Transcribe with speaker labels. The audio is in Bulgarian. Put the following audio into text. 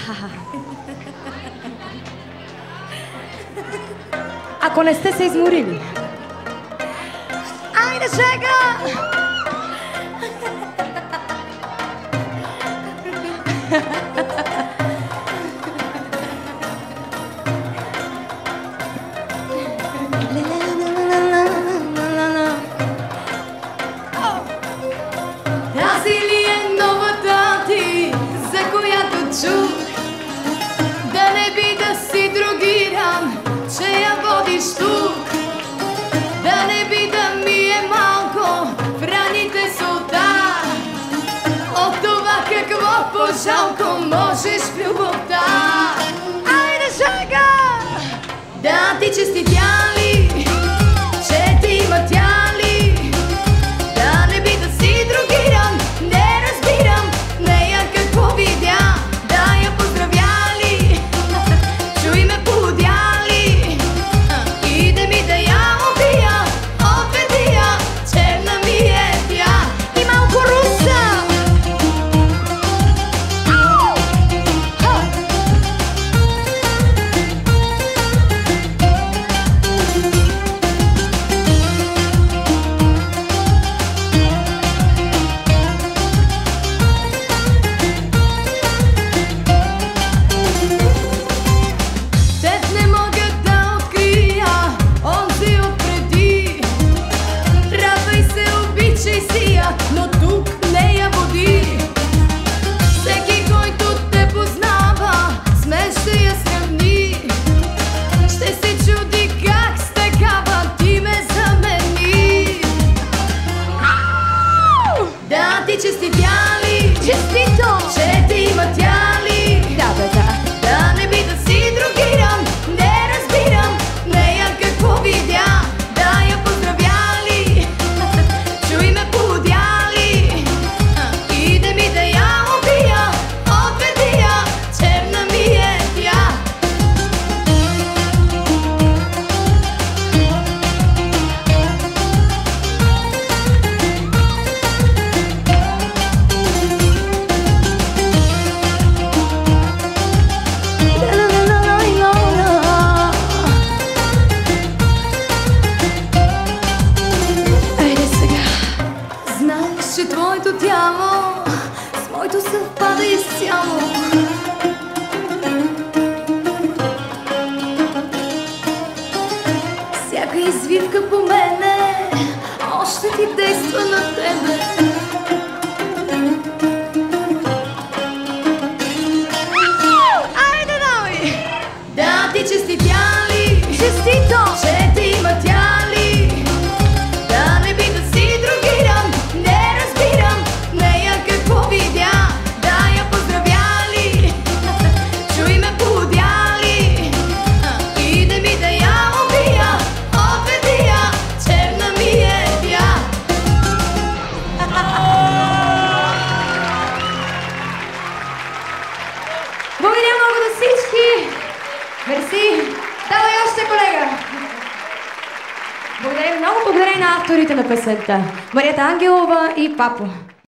Speaker 1: Ако не сте се изморили. Айде, сега!
Speaker 2: Тази ли е новата ти, за която чух? Да не би да си другиран, че я водиш тук. Да не би да ми е малко в раните солта. От това какво по-жалко можеш в любовта. Айде, сега! Да ти честитя ли, че ти има тя ли? Да не би да си другиран, не разбирам нея какво видя. Да я поздравяли, чуй ме полудяли. Иде ми да я убия, отведи я, черна ми е тя. И малко руса. Но тук не я води. Всеки, който те познава, с мен ще я сравни. Ще се чуди как с такава ти ме замени. Да ти честитя ли? Честито! Че ти има тя ли?
Speaker 1: Да, бе, да.
Speaker 2: Да не би да си другиран, не разбирам нея какво видя. Да я поздравяли, чуй ме полудяли. Иде ми да я убия, отведи я, черна ми е тя. Айде сега. Знаеш, че твоето тяло с моето съвпада изцяло. Всяка извивка по мене още ти действа на тебе. Айде, давай! Да ти честитя ли?
Speaker 1: Честито!
Speaker 2: Че ти има тя ли? Да не би да си другиран, не разбирам нея какво видя. Да я поздравяли, чуй ме полудяли. Иде ми да я убия, отведи я, черна ми е тя.
Speaker 1: Благодаря много на всички! Мерси! Давай още, колега! Благодаря много, благодаря и на авторите на песента. Марията Ангелова и Папо.